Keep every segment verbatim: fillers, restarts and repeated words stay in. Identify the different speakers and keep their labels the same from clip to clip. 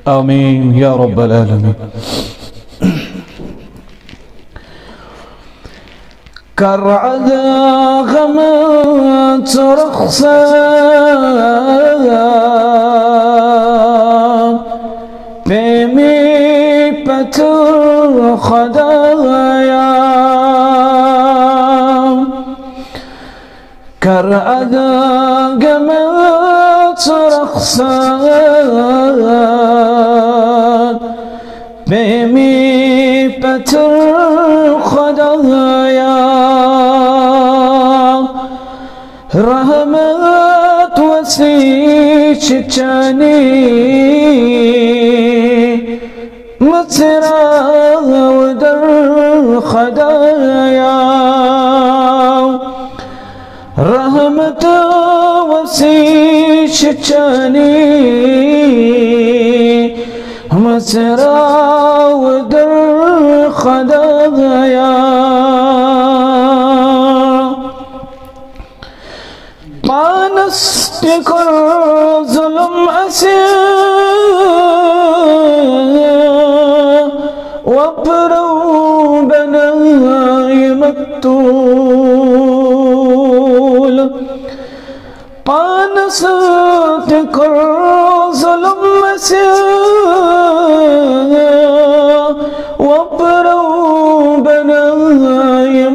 Speaker 1: آمين يا رب العالمين.
Speaker 2: كرعدا غمت رخصا بمي بتر خدايا كرعدا غمت رخصا بمي بتر خدايا رحمت وسیع چچانی مترا ودر خدایا رحمت وسیع چچانی مترا ودر خدایا مانس تكر ظلم أسير وابرو بناي مقتول مانس تكر ظلم أسير وابرو بناي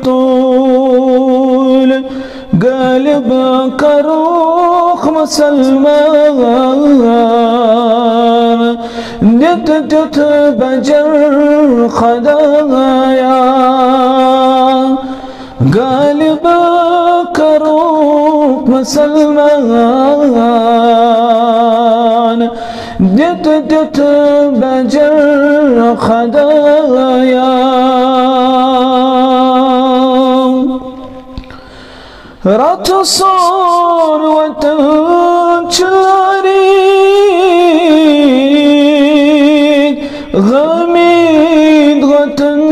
Speaker 2: مقتول غالب كروخ مسلمان نت جت بجر خدايا غالب كروخ مسلمان نت جت بجر خدايا رات صار وتنشلاري غميد غتن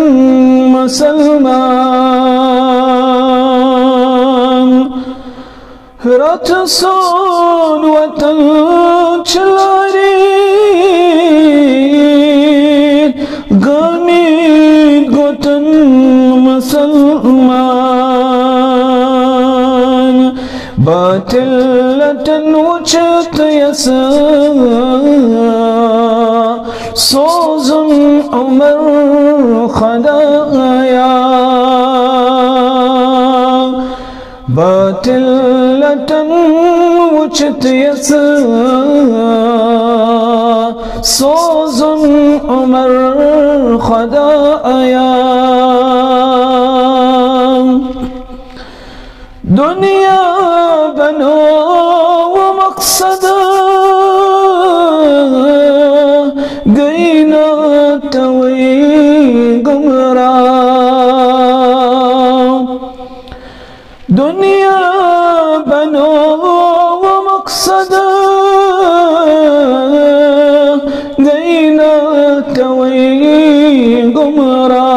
Speaker 2: مسلمان رات صار وتنشلاري غميد غتن مسلمان باطلة وجهت يسار صوز عمر خدايا باطلة وجهت يسار صوز عمر خدايا دنيا بنو ومقصدا قينا توي قمرا دنيا بنو ومقصدا قينا توي قمرا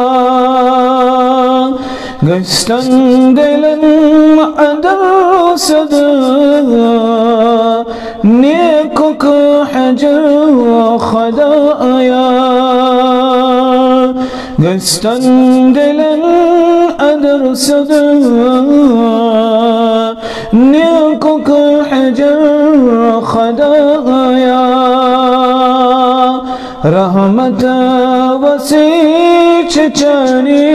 Speaker 2: قستندلا أدرسد نيكك حجر خدايا قستندلا أدرسد نيكك حجر خدايا رحمت وسیع چچانی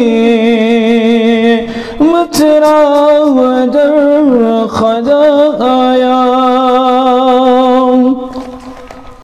Speaker 2: مترا ودر خدايا